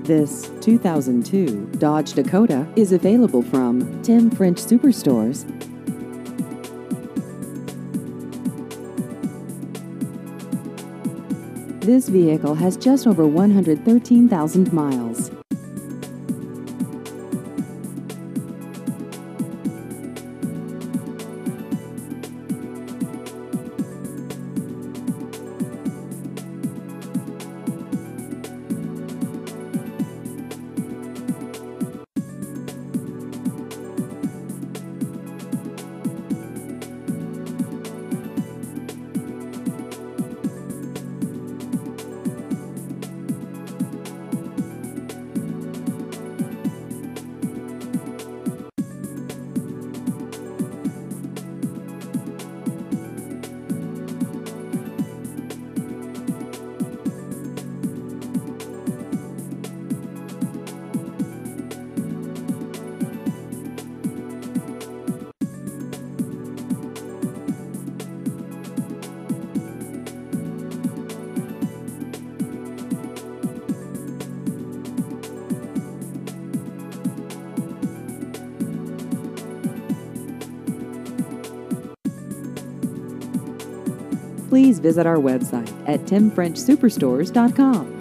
This 2002 Dodge Dakota is available from Tim French Superstores. This vehicle has just over 113,000 miles. Please visit our website at timfrenchsuperstores.com.